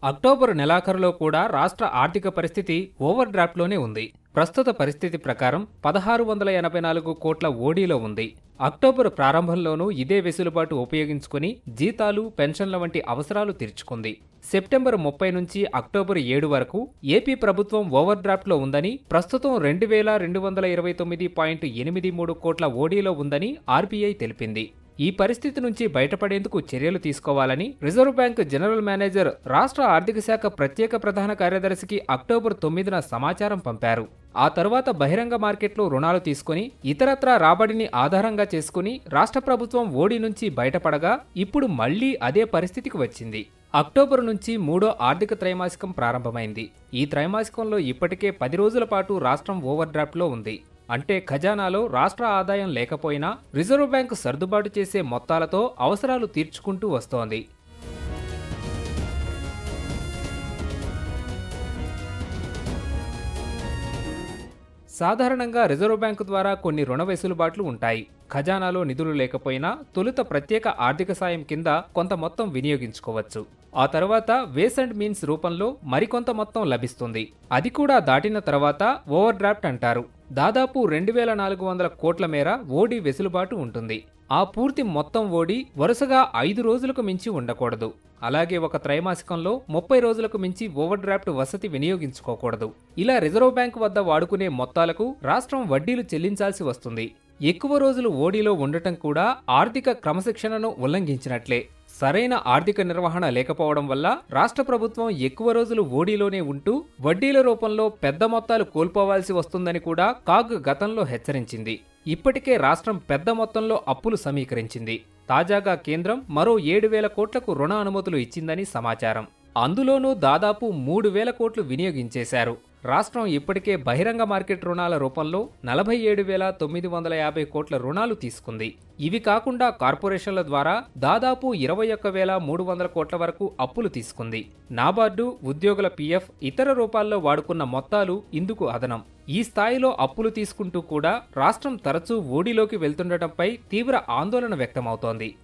October నెలాఖరులో కూడా రాష్ట్ర ఆర్థిక పరిస్థితి ఓవర్ డ్రాఫ్ట్లోనే ఉంది. ప్రస్తుత పరిస్థితి ప్రకారం 1684 కోట్ల ఓడీలో ఉంది. అక్టోబర్ ప్రారంభంలోనూ ఇదే వెసులుబాటు ఉపయోగించుకుని జీతాలు, పెన్షన్ల వంటి అవసరాలు తీర్చుకుంది. సెప్టెంబర్ 30 నుంచి అక్టోబర్ 7 వరకు ఏపీ ప్రభుత్వం ఓవర్ డ్రాఫ్ట్లో ఉందని, ప్రస్తుతం 2229.83 కోట్ల ఓడీలో ఉందని ఆర్బీఐ తెలిపింది. ఈ పరిస్థితి నుంచి బయటపడేందుకు చర్యలు తీసుకోవాలని రిజర్వ్ బ్యాంక్ జనరల్ మేనేజర్, రాష్ట్ర ఆర్థిక శాఖ ప్రత్యేక ప్రధాన కార్యదర్శికి అక్టోబర్ 9న సమాచారం పంపారు. ఆ తర్వాత బహిరంగ మార్కెట్లో రుణాలు తీసుకుని ఇతరత్రా రాబడిని ఆధారంగా చేసుకుని రాష్ట్ర ప్రభుత్వం ఓడి నుంచి బయటపడగా ఇప్పుడు మళ్లీ అదే పరిస్థితికి వచ్చింది. అక్టోబర్ నుంచి మూడో ఆర్థిక త్రైమాసికం ప్రారంభమైంది. ఈ త్రైమాసికంలో ఇప్పటికే 10 రోజుల పాటు రాష్ట్రం ఓవర్ డ్రాఫ్ట్లో ఉంది. అంటే ఖజానాలో రాష్ట్ర ఆదాయం లేకపోయినా రిజర్వ్ బ్యాంకు సర్దుబాటు చేసే మొత్తాలతో అవసరాలు తీర్చుకుంటూ వస్తోంది. సాధారణంగా రిజర్వ్ బ్యాంకు ద్వారా కొన్ని రుణ వెసులుబాట్లు ఉంటాయి. ఖజానాలో నిధులు లేకపోయినా తొలుత ప్రత్యేక ఆర్థిక సాయం కింద కొంత మొత్తం వినియోగించుకోవచ్చు. ఆ తర్వాత వేస్ అండ్ మీన్స్ రూపంలో మరికొంత మొత్తం లభిస్తుంది. అది కూడా దాటిన తర్వాత ఓవర్ డ్రాఫ్ట్ అంటారు. దాదాపు 2400 కోట్ల మేర ఓడి వెసులుబాటు ఉంటుంది. ఆ పూర్తి మొత్తం ఓడి వరుసగా 5 రోజులకు మించి ఉండకూడదు. అలాగే ఒక త్రైమాసికంలో 30 రోజులకు మించి ఓవర్ డ్రాఫ్ట్ వసతి వినియోగించుకోకూడదు. ఇలా రిజర్వ్ బ్యాంకు వద్ద వాడుకునే మొత్తాలకు రాష్ట్రం వడ్డీలు చెల్లించాల్సి వస్తుంది. ఎక్కువ రోజులు ఓడిలో ఉండటం కూడా ఆర్థిక క్రమశిక్షణను ఉల్లంఘించినట్లే. సరైన ఆర్థిక నిర్వహణ లేకపోవడం వల్ల రాష్ట్ర ప్రభుత్వం ఎక్కువ రోజులు ఓడిలోనే ఉంటూ వడ్డీల రూపంలో పెద్ద మొత్తాలు కోల్పోవాల్సి వస్తుందని కూడా కాగ్ గతంలో హెచ్చరించింది. ఇప్పటికే రాష్ట్రం పెద్ద మొత్తంలో అప్పులు సమీకరించింది. తాజాగా కేంద్రం మరో 7,000 కోట్లకు రుణ అనుమతులు ఇచ్చిందని సమాచారం. అందులోనూ దాదాపు 3,000 కోట్లు వినియోగించేశారు. రాష్ట్రం ఇప్పటికే బహిరంగ మార్కెట్ రుణాల రూపంలో 47,950 కోట్ల రుణాలు తీసుకుంది. ఇవి కాకుండా కార్పొరేషన్ల ద్వారా దాదాపు 21,300 కోట్ల వరకు అప్పులు తీసుకుంది. నాబార్డు, ఉద్యోగుల పీఎఫ్, ఇతర రూపాల్లో వాడుకున్న మొత్తాలు ఇందుకు అదనం. ఈ స్థాయిలో అప్పులు తీసుకుంటూ కూడా రాష్ట్రం తరచూ ఓడిలోకి వెళ్తుండటంపై తీవ్ర ఆందోళన వ్యక్తమవుతోంది.